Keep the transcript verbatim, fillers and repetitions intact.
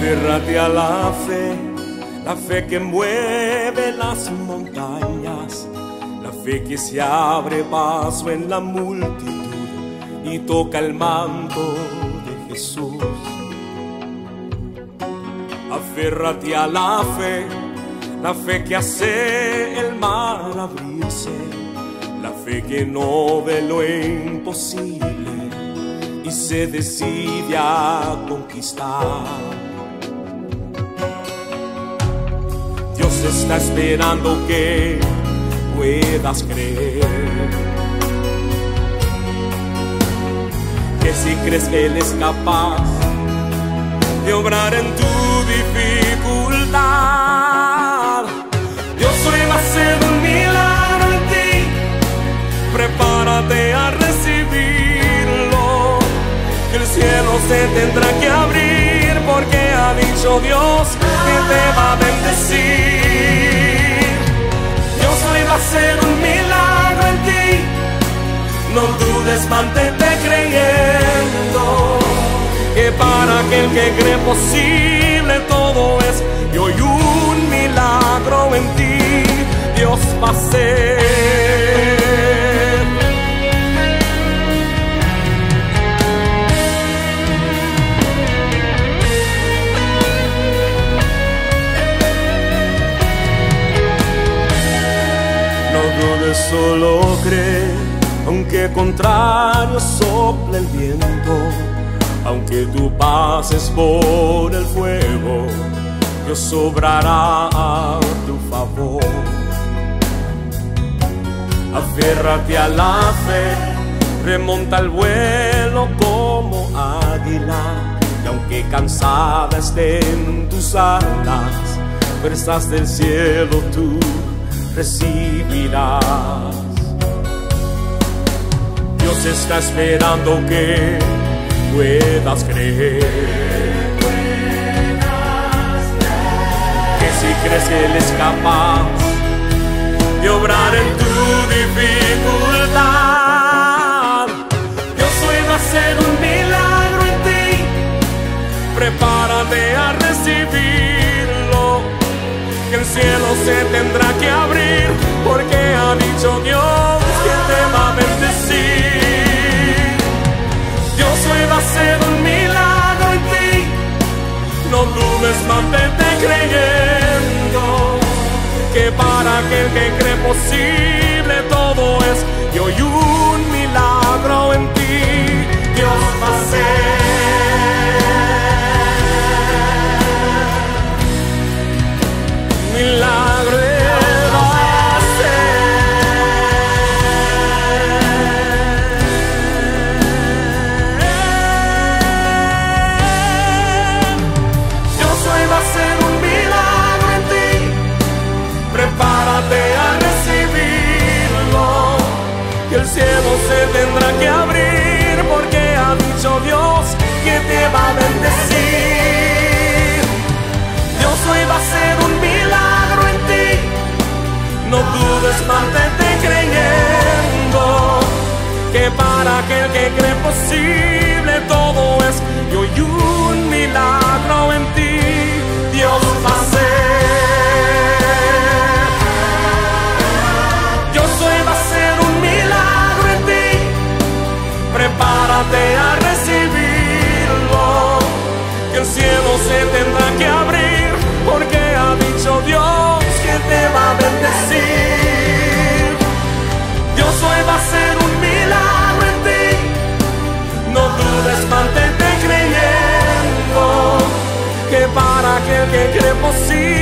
Aférrate a la fe, la fe que mueve las montañas, la fe que se abre paso en la multitud y toca el manto de Jesús. Aférrate a la fe, la fe que hace el mar abrirse, la fe que no ve lo imposible y se decide a conquistar. Dios está esperando que puedas creer, que si crees que Él es capaz de obrar en tu dificultad, Dios hoy va a hacer un milagro en ti. Prepárate a recibirlo, que el cielo se tendrá que abrir, porque ha dicho Dios que te va a bendecir. Dios hoy va a hacer un milagro en ti. No dudes, mantente creyendo, que para aquel que cree posible todo es. Y hoy un milagro en ti Dios va a hacer. No dudes, solo cree, aunque contrario sople el viento, aunque tú pases por el fuego, Dios obrará a tu favor. Aférrate a la fe, remonta el vuelo como águila, y aunque cansada estén tus alas, fuerzas del cielo tú recibirás. Dios está esperando que puedas creer, que si crees que Él es capaz de obrar en tu dificultad, Dios hoy va a hacer un milagro en ti. Prepárate a recibirlo, que el cielo se tendrá que abrir, porque ha dicho Dios que te va a bendecir. Dios hoy va a hacer un milagro en ti. No dudes, mantente creyendo, que para aquel que cree posible todo es. Y hoy un milagro en ti Dios va a hacer. Milagro va a hacer. Dios hoy va a hacer un milagro en ti. Prepárate a recibirlo, que el cielo se tendrá que abrir, porque ha dicho Dios que te va a bendecir. Dios hoy va a hacer un milagro en ti. No dudes, mantente creyendo, que para aquel que cree posible todo es. Y hoy un milagro en ti Dios va a hacer. Dios hoy va a hacer un milagro en ti. Prepárate a recibirlo, que el cielo se tendrá que abrir, porque ha dicho Dios que te va a bendecir. Dios hoy va a hacer un milagro en ti. No dudes, mantente creyendo, que para aquel que cree posible